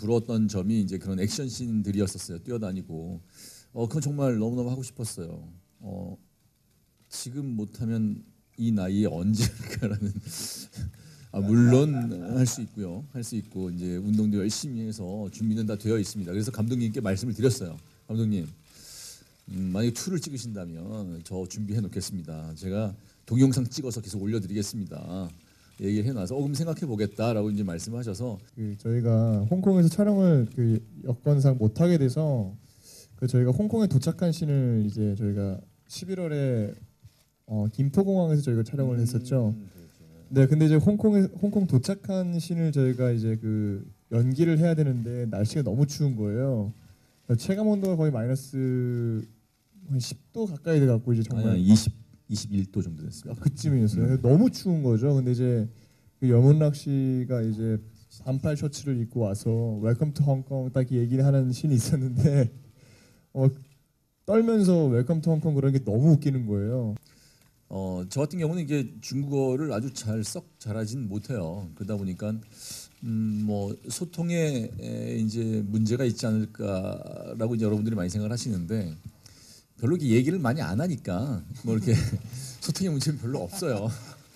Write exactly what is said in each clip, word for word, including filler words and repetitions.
부러웠던 점이 이제 그런 액션 씬들이었었어요. 뛰어다니고. 어 그건 정말 너무너무 하고 싶었어요. 어 지금 못하면 이 나이에 언제 할까라는. 아, 물론 할 수 있고요. 할 수 있고 이제 운동도 열심히 해서 준비는 다 되어 있습니다. 그래서 감독님께 말씀을 드렸어요. 감독님, 음, 만약에 투를 찍으신다면 저 준비해 놓겠습니다. 제가 동영상 찍어서 계속 올려드리겠습니다. 얘기해 놔서 어 그럼 생각해 보겠다라고 이제 말씀하셔서 그 저희가 홍콩에서 촬영을 그 여건상 못 하게 돼서 그 저희가 홍콩에 도착한 씬을 이제 저희가 십일월에 어, 김포공항에서 저희가 촬영을 했었죠. 음, 그렇죠. 네, 근데 이제 홍콩에 홍콩 도착한 씬을 저희가 이제 그 연기를 해야 되는데 날씨가 너무 추운 거예요. 체감 온도가 거의 마이너스 한 십 도 가까이 돼 갖고 이제 정말 아니, 이십, 이십일 도 정도 됐습니다. 아, 그쯤이었어요. 너무 추운 거죠. 근데 이제 그 염은락 씨가 이제 반팔 셔츠를 입고 와서 웰컴 투 홍콩 딱 얘기를 하는 씬이 있었는데 어, 떨면서 웰컴 투 홍콩 그런 게 너무 웃기는 거예요. 어, 저 같은 경우는 이게 중국어를 아주 잘 썩 잘하진 못해요. 그러다 보니까 음, 뭐 소통에 에, 이제 문제가 있지 않을까라고 이제 여러분들이 많이 생각을 하시는데 별로 이렇게 얘기를 많이 안 하니까 뭐 이렇게 소통의 문제는 별로 없어요.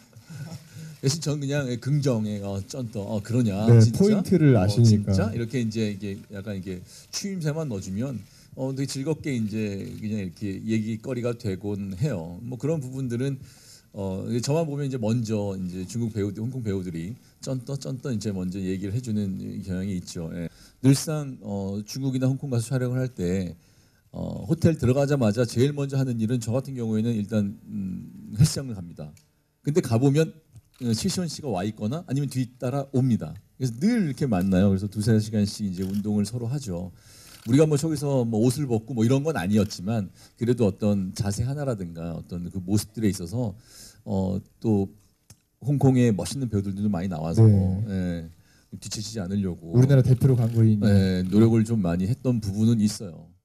대신 저는 그냥 긍정에 어, 쩐떠 어, 그러냐 네, 진짜 포인트를 어, 아시니까. 진짜 이렇게 이제 이게 약간 이게 추임새만 넣어주면 어 되게 즐겁게 이제 그냥 이렇게 얘기거리가 되곤 해요. 뭐 그런 부분들은 어 저만 보면 이제 먼저 이제 중국 배우들, 홍콩 배우들이 쩐떠 쩐떠 이제 먼저 얘기를 해주는 경향이 있죠. 예. 늘상 어 중국이나 홍콩 가서 촬영을 할 때 어 호텔 들어가자마자 제일 먼저 하는 일은 저 같은 경우에는 일단 음, 헬스장을 갑니다. 근데 가보면 최시원 씨가 와 있거나 아니면 뒤따라 옵니다. 그래서 늘 이렇게 만나요. 그래서 두세 시간씩 이제 운동을 서로 하죠. 우리가 뭐 저기서 뭐 옷을 벗고 뭐 이런 건 아니었지만 그래도 어떤 자세 하나라든가 어떤 그 모습들에 있어서 어 또 홍콩의 멋있는 배우들도 많이 나와서 네. 예, 뒤처지지 않으려고 우리나라 대표로 간 거이니. 예, 노력을 좀 많이 했던 부분은 있어요.